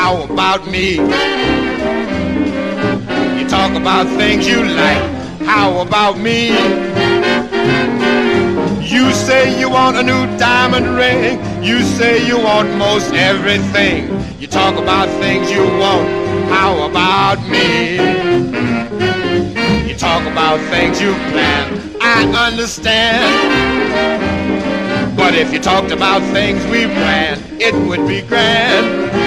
how about me? You talk about things you like, how about me? You say you want a new diamond ring, you say you want most everything. You talk about things you want, how about me? You talk about things you plan, I understand. But if you talked about things we planned, it would be grand.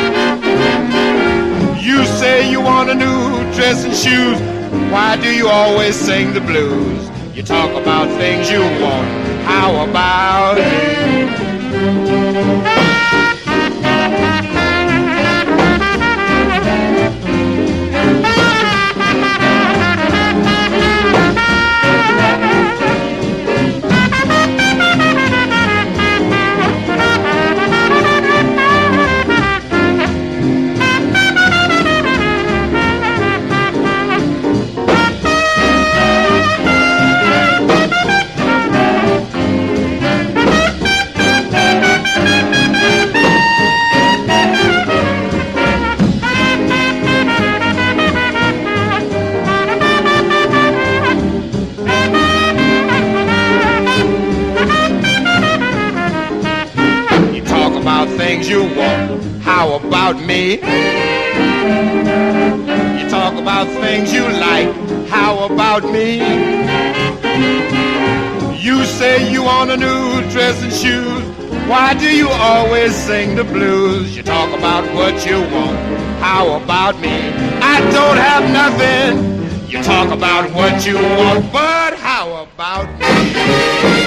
You say you want a new dress and shoes, why do you always sing the blues? You talk about things you want, how about me? Things you want, how about me? You talk about things you like, how about me? You say you want a new dress and shoes, why do you always sing the blues? You talk about what you want, how about me? I don't have nothing. You talk about what you want, but how about me?